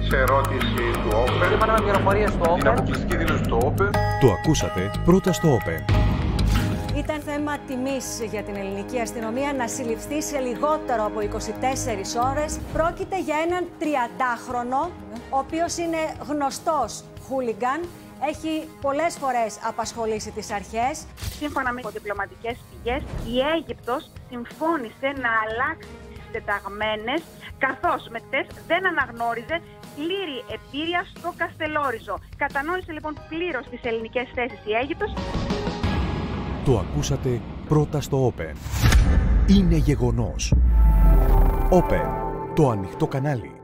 σε ερώτηση του Open. Είπαμε πληροφορίες του Open. Την αποκλειστική δήλωση του Open. Το ακούσατε πρώτα στο Open. Ήταν θέμα τιμής για την ελληνική αστυνομία να συλληφθεί σε λιγότερο από 24 ώρες. Πρόκειται για έναν 30χρονο, ο οποίος είναι γνωστός χούλιγκαν. Έχει πολλές φορές απασχολήσει τις αρχές. Σύμφωνα με διπλωματικές πηγές, η Αίγυπτος συμφώνησε να αλλάξει τις τεταγμένες, καθώς με δεν αναγνώριζε πλήρη επίρρεια στο Καστελόριζο. Κατανόησε λοιπόν πλήρως τις ελληνικές θέσεις η Αίγυπτος. Το ακούσατε πρώτα στο Open. Είναι γεγονός. Open, το ανοιχτό κανάλι.